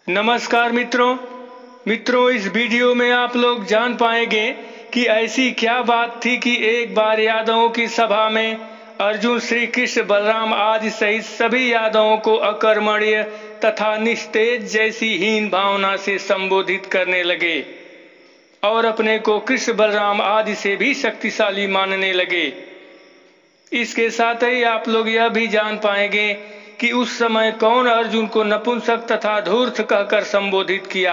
नमस्कार मित्रों, इस वीडियो में आप लोग जान पाएंगे कि ऐसी क्या बात थी कि एक बार यादवों की सभा में अर्जुन, श्री कृष्ण, बलराम आदि सहित सभी यादवों को अकर्मण्य तथा निस्तेज जैसी हीन भावना से संबोधित करने लगे और अपने को कृष्ण, बलराम आदि से भी शक्तिशाली मानने लगे। इसके साथ ही आप लोग यह भी जान पाएंगे कि उस समय कौन अर्जुन को नपुंसक तथा धूर्त कहकर संबोधित किया।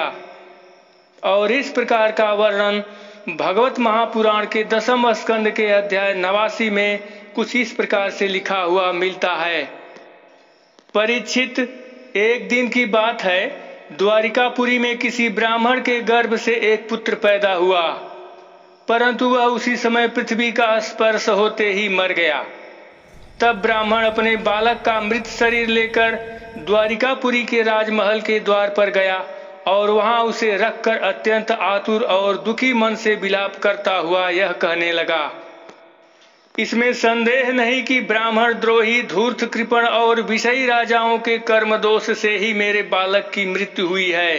और इस प्रकार का वर्णन भगवत महापुराण के 10वें स्कंद के अध्याय 89 में कुछ इस प्रकार से लिखा हुआ मिलता है। परीक्षित, एक दिन की बात है, द्वारिकापुरी में किसी ब्राह्मण के गर्भ से एक पुत्र पैदा हुआ, परंतु वह उसी समय पृथ्वी का स्पर्श होते ही मर गया। तब ब्राह्मण अपने बालक का मृत शरीर लेकर द्वारिकापुरी के राजमहल के द्वार पर गया और वहां उसे रखकर अत्यंत आतुर और दुखी मन से विलाप करता हुआ यह कहने लगा, इसमें संदेह नहीं कि ब्राह्मण द्रोही, धूर्त, कृपण और विषयी राजाओं के कर्म दोष से ही मेरे बालक की मृत्यु हुई है।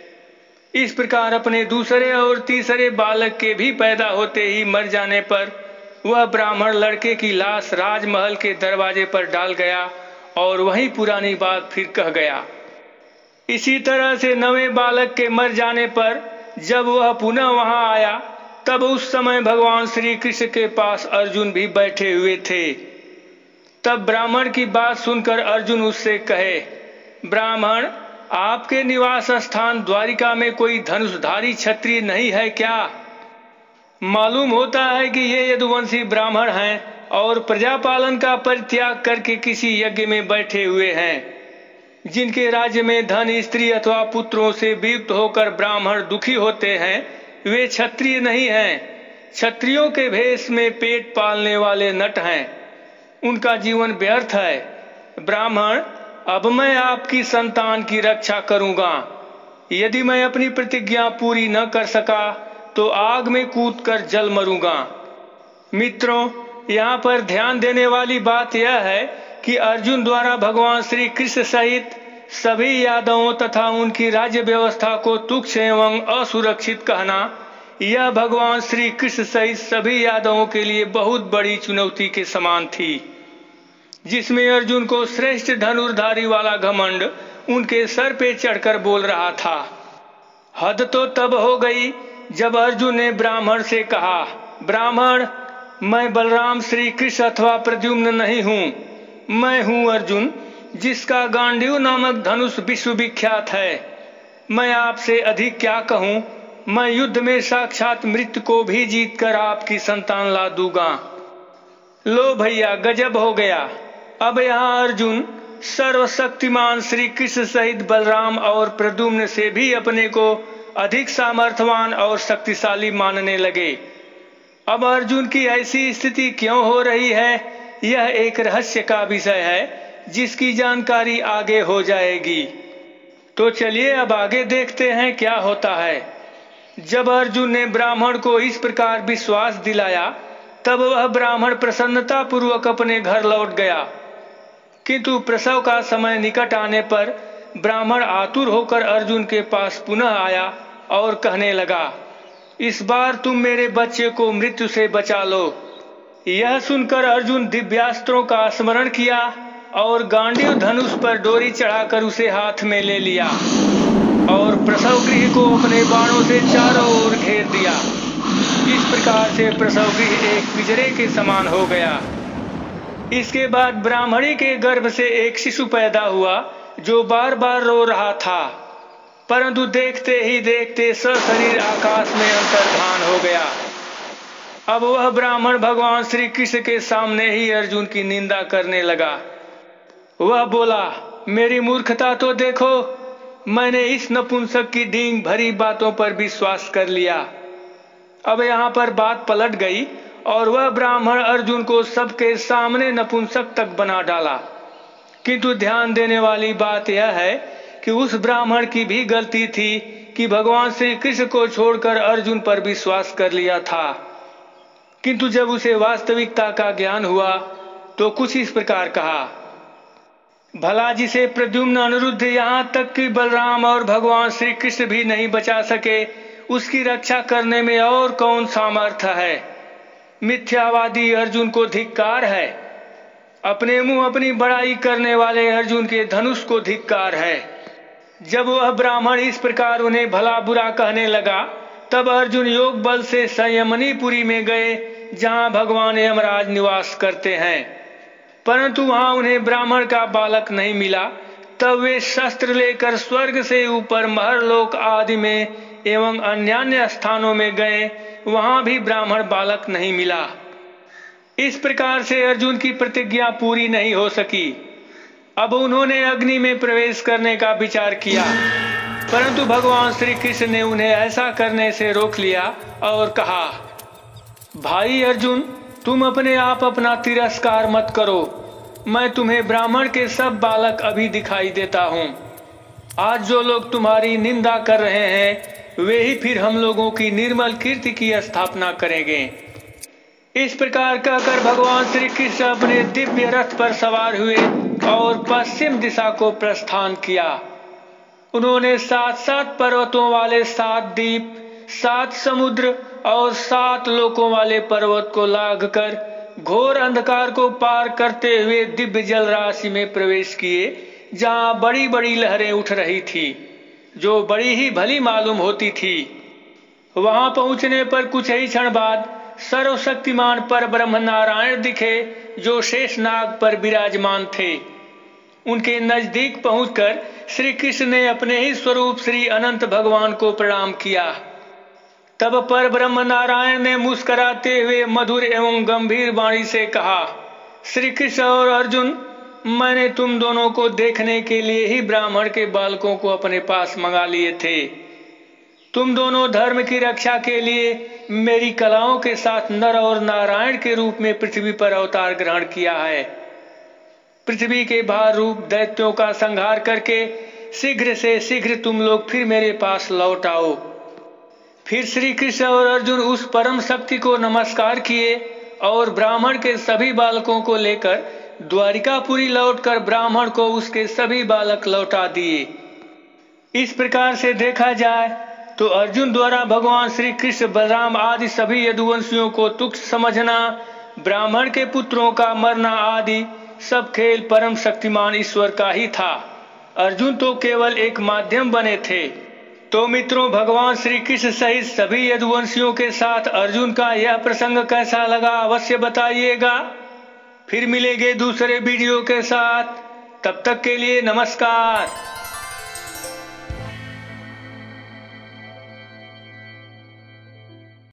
इस प्रकार अपने दूसरे और तीसरे बालक के भी पैदा होते ही मर जाने पर वह ब्राह्मण लड़के की लाश राजमहल के दरवाजे पर डाल गया और वही पुरानी बात फिर कह गया। इसी तरह से 9वें बालक के मर जाने पर जब वह पुनः वहां आया, तब उस समय भगवान श्री कृष्ण के पास अर्जुन भी बैठे हुए थे। तब ब्राह्मण की बात सुनकर अर्जुन उससे कहे, ब्राह्मण, आपके निवास स्थान द्वारिका में कोई धनुषधारी क्षत्रिय नहीं है क्या? मालूम होता है कि ये यदुवंशी ब्राह्मण हैं और प्रजापालन का परित्याग करके किसी यज्ञ में बैठे हुए हैं। जिनके राज्य में धन, स्त्री अथवा पुत्रों से वियुक्त होकर ब्राह्मण दुखी होते हैं, वे क्षत्रिय नहीं हैं। क्षत्रियों के भेष में पेट पालने वाले नट हैं, उनका जीवन व्यर्थ है। ब्राह्मण, अब मैं आपकी संतान की रक्षा करूंगा। यदि मैं अपनी प्रतिज्ञा पूरी न कर सका तो आग में कूदकर जल मरूंगा। मित्रों, यहाँ पर ध्यान देने वाली बात यह है कि अर्जुन द्वारा भगवान श्री कृष्ण सहित सभी यादवों तथा उनकी राज्य व्यवस्था को तुच्छ एवं असुरक्षित कहना, यह भगवान श्री कृष्ण सहित सभी यादवों के लिए बहुत बड़ी चुनौती के समान थी, जिसमें अर्जुन को श्रेष्ठ धनुर्धारी वाला घमंड उनके सर पे चढ़कर बोल रहा था। हद तो तब हो गई जब अर्जुन ने ब्राह्मण से कहा, ब्राह्मण, मैं बलराम, श्री कृष्ण अथवा प्रद्युम्न नहीं हूं। मैं हूं अर्जुन, जिसका गांडीव नामक धनुष विश्वविख्यात है। मैं आपसे अधिक क्या कहूं, मैं युद्ध में साक्षात मृत्यु को भी जीतकर आपकी संतान ला दूंगा। लो भैया, गजब हो गया। अब यहाँ अर्जुन सर्वशक्तिमान श्री कृष्ण सहित बलराम और प्रद्युम्न से भी अपने को अधिक सामर्थ्यवान और शक्तिशाली मानने लगे। अब अर्जुन की ऐसी स्थिति क्यों हो रही है, यह एक रहस्य का विषय है, जिसकी जानकारी आगे हो जाएगी। तो चलिए अब आगे देखते हैं क्या होता है। जब अर्जुन ने ब्राह्मण को इस प्रकार विश्वास दिलाया, तब वह ब्राह्मण प्रसन्नता पूर्वक अपने घर लौट गया। किंतु प्रसव का समय निकट आने पर ब्राह्मण आतुर होकर अर्जुन के पास पुनः आया और कहने लगा, इस बार तुम मेरे बच्चे को मृत्यु से बचा लो। यह सुनकर अर्जुन दिव्यास्त्रों का स्मरण किया और गांडीव धनुष पर डोरी चढ़ाकर उसे हाथ में ले लिया और प्रसव गृह को अपने बाणों से चारों ओर घेर दिया। इस प्रकार से प्रसव गृह एक पिंजरे के समान हो गया। इसके बाद ब्राह्मणी के गर्भ से एक शिशु पैदा हुआ जो बार बार रो रहा था, परंतु देखते ही देखते सशरीर आकाश में अंतर्धान हो गया। अब वह ब्राह्मण भगवान श्री कृष्ण के सामने ही अर्जुन की निंदा करने लगा। वह बोला, मेरी मूर्खता तो देखो, मैंने इस नपुंसक की डींग भरी बातों पर विश्वास कर लिया। अब यहाँ पर बात पलट गई और वह ब्राह्मण अर्जुन को सबके सामने नपुंसक तक बना डाला। किंतु ध्यान देने वाली बात यह है कि उस ब्राह्मण की भी गलती थी कि भगवान श्री कृष्ण को छोड़कर अर्जुन पर विश्वास कर लिया था। किंतु जब उसे वास्तविकता का ज्ञान हुआ तो कुछ इस प्रकार कहा, भला जिसे प्रद्युम्न, अनिरुद्ध, यहाँ तक कि बलराम और भगवान श्री कृष्ण भी नहीं बचा सके, उसकी रक्षा करने में और कौन सामर्थ्य है। मिथ्यावादी अर्जुन को धिक्कार है। अपने मुंह अपनी बड़ाई करने वाले अर्जुन के धनुष को धिक्कार है। जब वह ब्राह्मण इस प्रकार उन्हें भला बुरा कहने लगा, तब अर्जुन योग बल से संयमनीपुरी में गए, जहां भगवान यमराज निवास करते हैं। परंतु वहां उन्हें ब्राह्मण का बालक नहीं मिला। तब वे शस्त्र लेकर स्वर्ग से ऊपर महरलोक आदि में एवं अन्यान्य स्थानों में गए, वहां भी ब्राह्मण बालक नहीं मिला। इस प्रकार से अर्जुन की प्रतिज्ञा पूरी नहीं हो सकी। अब उन्होंने अग्नि में प्रवेश करने का विचार किया, परंतु भगवान श्री कृष्ण ने उन्हें ऐसा करने से रोक लिया और कहा, भाई अर्जुन, तुम अपने आप अपना तिरस्कार मत करो। मैं तुम्हें ब्राह्मण के सब बालक अभी दिखाई देता हूं। आज जो लोग तुम्हारी निंदा कर रहे हैं, वे ही फिर हम लोगों की निर्मल कीर्ति की स्थापना करेंगे। इस प्रकार कहकर भगवान श्री कृष्ण अपने दिव्य रथ पर सवार हुए और पश्चिम दिशा को प्रस्थान किया। उन्होंने 7-7 पर्वतों वाले 7 द्वीप, 7 समुद्र और 7 लोकों वाले पर्वत को लांघकर घोर अंधकार को पार करते हुए दिव्य जल राशि में प्रवेश किए, जहां बड़ी बड़ी लहरें उठ रही थी, जो बड़ी ही भली मालूम होती थी। वहां पहुंचने पर कुछ ही क्षण बाद सर्वशक्तिमान पर ब्रह्म नारायण दिखे, जो शेषनाग पर विराजमान थे। उनके नजदीक पहुंचकर श्री कृष्ण ने अपने ही स्वरूप श्री अनंत भगवान को प्रणाम किया। तब पर ब्रह्म नारायण ने मुस्कुराते हुए मधुर एवं गंभीर वाणी से कहा, श्री कृष्ण और अर्जुन, मैंने तुम दोनों को देखने के लिए ही ब्राह्मण के बालकों को अपने पास मंगा लिए थे। तुम दोनों धर्म की रक्षा के लिए मेरी कलाओं के साथ नर और नारायण के रूप में पृथ्वी पर अवतार ग्रहण किया है। पृथ्वी के भार रूप दैत्यों का संहार करके शीघ्र से शीघ्र तुम लोग फिर मेरे पास लौट आओ। फिर श्री कृष्ण और अर्जुन उस परम शक्ति को नमस्कार किए और ब्राह्मण के सभी बालकों को लेकर द्वारिकापुरी लौटकर ब्राह्मण को उसके सभी बालक लौटा दिए। इस प्रकार से देखा जाए तो अर्जुन द्वारा भगवान श्री कृष्ण, बलराम आदि सभी यदुवंशियों को तुच्छ समझना, ब्राह्मण के पुत्रों का मरना आदि सब खेल परम शक्तिमान ईश्वर का ही था। अर्जुन तो केवल एक माध्यम बने थे। तो मित्रों, भगवान श्री कृष्ण सहित सभी यदुवंशियों के साथ अर्जुन का यह प्रसंग कैसा लगा अवश्य बताइएगा। फिर मिलेंगे दूसरे वीडियो के साथ। तब तक के लिए नमस्कार।